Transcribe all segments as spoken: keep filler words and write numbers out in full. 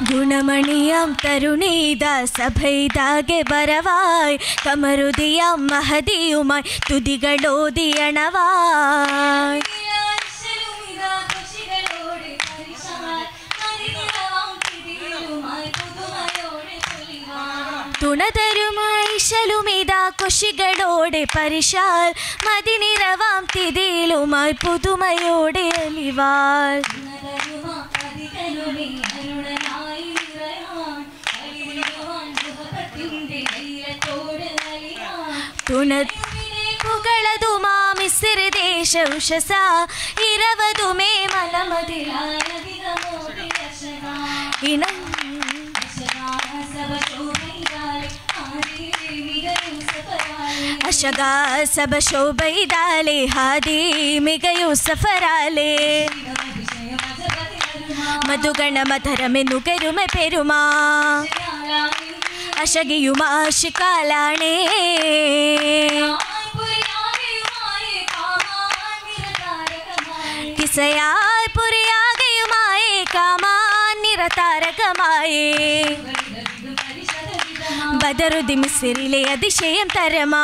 ഗുണമണിയാം തരുണീത സഭയിതാകെ വരവായി കമരുതിയാം മഹതിയുമായി തുതികളോതിയണവായി തുണതരുമായി ശലുമിതാ കുശികളോടെ പരിശാൽ മതിനിറവാം തിരിയിലുമായി പുതുമയോടെ അലിവാൾ തുണതുമാ മിസ്രദേശ ഉഷസ ഇരവതുമേ മലമതില അശകാ സബ ശോഭയിതാലേ ഹാദി മികയു സഫറാലേ മധുഗണ മധരമെന്നുകരുമ പെരുമാ അശകിയുമാശിക്കാലാണേ കിസയായി പുരിയാകയുമായി കാമാൻ നിറതാരകമായി ബദറുദി മിസ്രിലെ അതിശയം തരമാ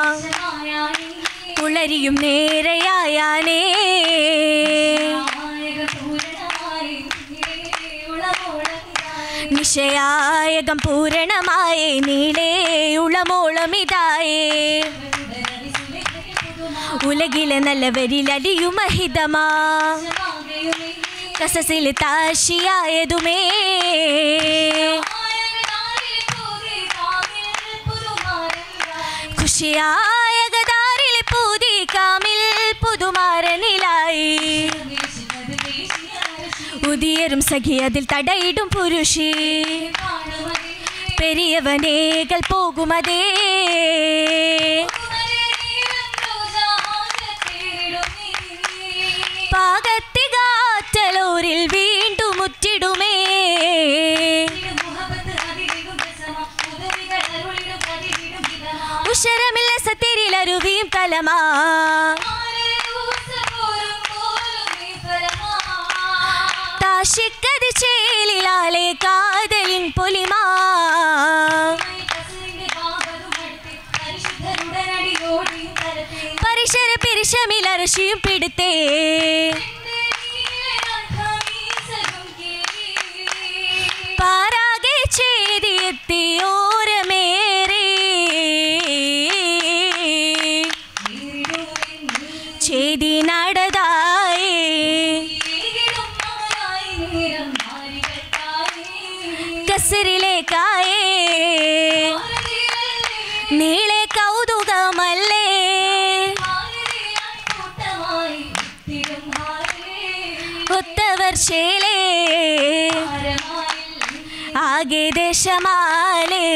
ഉളരിയും നേരെയായാനേ നിശയായകം പൂരണമായേ നീളേ ഉളമോളമിതായേ ഉലകിലെ നല്ലവരിൽ അലിയും അഹിതമാ കസസിൽ താശിയായതുമേ ഖുഷിയായ ഗദാരിൽ പൂതി കാമിൽ പുതുമാരനിലായി ഉദിയരും സഖി അതിൽ തടയിടും പുരുഷി പെരിയവനേകൾ പോകുമതേ പാകത്തികാറ്റലൂരിൽ വീണ്ടും മുറ്റിടുമേ ഉഷരമില്ല സത്തിരിലരുവിയും കലമാ താശിക്കതി ചേലിലാലെ കാതലിൻ പൊലിമാ പരിശര പിരിശമിലർഷിയും പിടുത്തേ പാരാകെ ചേതിയെത്തി ഓരമേറെ ചേതി നടതായേ കസരിലേക്കായേ നീളെ കൗതുകമല്ലേ ഒത്തവർ ശേലേ ആകെ ദേശമാലേ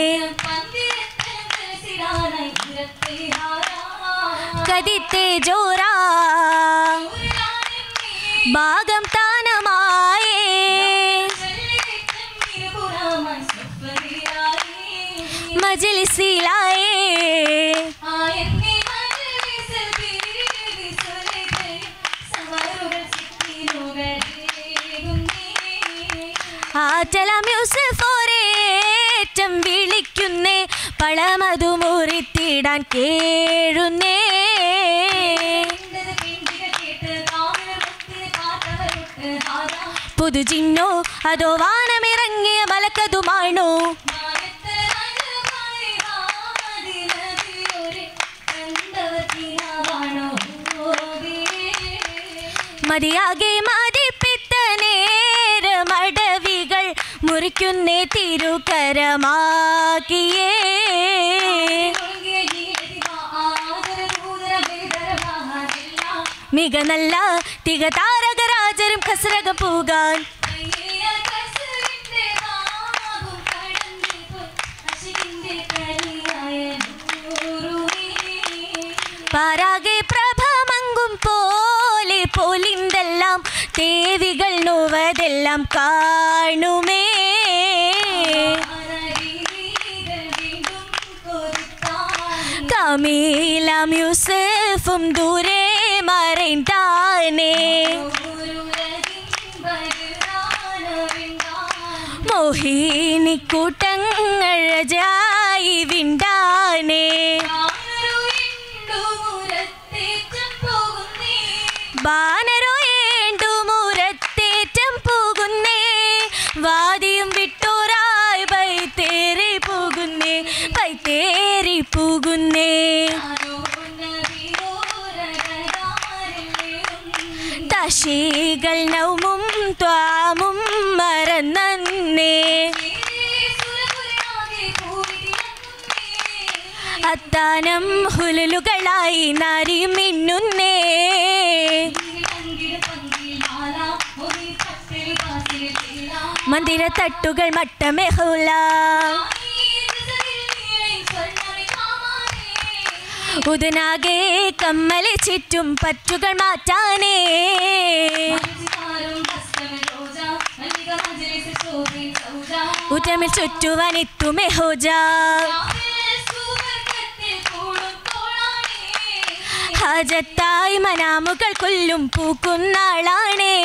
കദിത്തെ ജോരാ ഭാഗം താനമായേ മജ്ലിസിലായേ ആറ്റലാം യൂസഫോരേറ്റം വിളിക്കുന്നേ പളമതു മുറിത്തിടാൻ കേഴുന്നേ പുതുചിന്നോ അതോ വാനമിറങ്ങിയ മലക്കതുമാണോ മതിയാകെ മതിപ്പിത്ത നേരമടവികൾ മുറിക്കുന്നേ തിരുകരമാക്കിയേ മിക നല്ല തിക താരകരാജരും കസരകം പോകാൻ പാരാകെ പ്രഭമങ്കും പോലെ പോലിന്തെല്ലാം തേവികൾ നോവതെല്ലാം കാണുമേ കമീലാം യൂസഫും ദൂരെ മறைந்தானே മോഹിനിക്കൂട്ടങ്ങൾ ജായി വിണ്ടാനേ ബാനരോ ഏണ്ടു മുരത്തേറ്റം പോകുന്നേ വാദിയും വിട്ടോറായി ബൈത്തേറി പോകുന്നേ ബൈത്തേറി പോകുന്നേ ദശികൾ നൗമും ത്വാമും മറന്നേ അത്താനം ഹുലുലുകളായി നാരിയും മിന്നുന്നേ മന്ദിര തട്ടുകൾ മട്ടമെഹുല ഉദനാകെ കമ്മലെ ചുറ്റും പറ്റുകൾ മാറ്റാനേ ഉറ്റമിൽ ചുറ്റുവാനെത്തുമേ ഹോജ ഹാജത്തായി മനാമുകൾ കൊല്ലും പൂക്കുന്നാളാണേ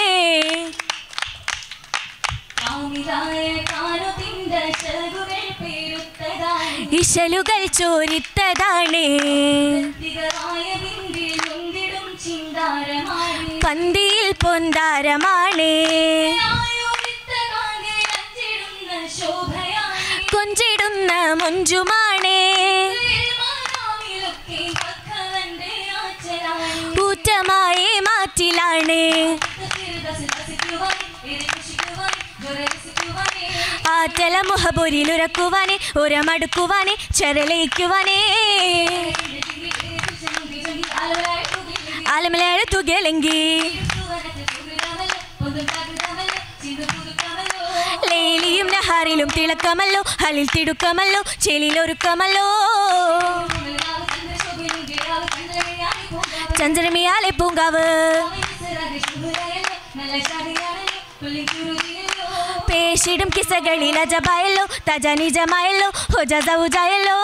ഇശലുകൾ ചോരിത്തതാണേ പന്തിയിൽ പൊന്താരമാണേ കൊഞ്ചിടുന്ന മൊഞ്ചുമാണേ ഊറ്റമായി മാറ്റിലാണേ ആറ്റല മുഹബൊരിലുരക്കുവാനേ ഒരമടുക്കുവാനേ ചെരലയിക്കുവാനേ ആലമലയാള തുകലെങ്കി ലേലിയും നഹാറിലും തിളക്കമല്ലോ ഹലിൽ തിടുക്കമല്ലോ ചെലിലൊരുക്കമല്ലോ ചന്ദ്രമിയാലെ പൂങ്കാവ് പേശിടും കിസകളിൽ അജബായല്ലോ തജ നിജമായല്ലോ ഹോജ സൗജായല്ലോ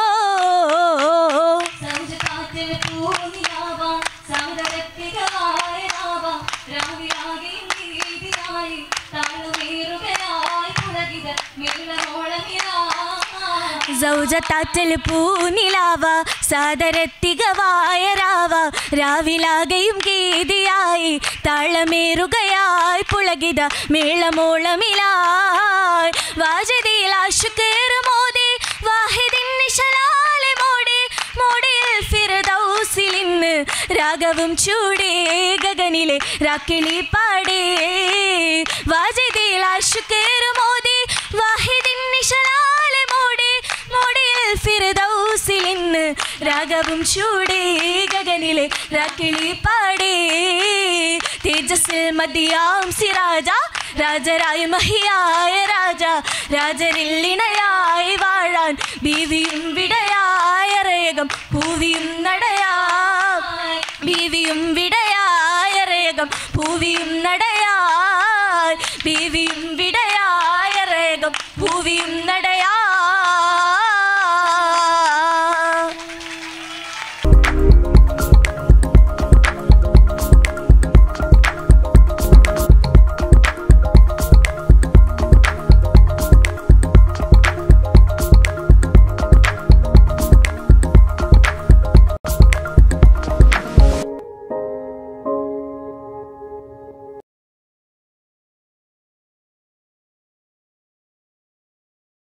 സൗജത്താറ്റൽ പൂനിലാവ സാദരത്തികവായ രാവ രാവിലാകെയും ഗീതിയായി താളമേറുകയായി പുളകിത മേളമോളമിലായി വാജതിയിൽ ആശുക്കേറുമോദി വാഹിദിൻ നിശലാലെ മോടി മോടിയിൽ ഫിർദൗസിൽ ഇന്ന് രാഗവും ചൂടേ ഗഗനിലെ രാക്കിളി പാടേ വാജതിയിൽ ആശുക്കേറുമോദി വാഹിദിൻ നിശലാലെ മോടി മോടിയിൽ ഫിർദൗസിൽ ഇന്ന് രാഗവും ചൂടേ ഗഗനിലെ രാക്കിളി പാടേ തേജസ്സിൽ മതിയാം സിരാജ രാജരായ മഹിയായ രാജ രാജരില്ലിണയായി വാഴാൻ ബീവിയും വിടയായ രേഖം പൂവിയും നടയാ ബീവിയും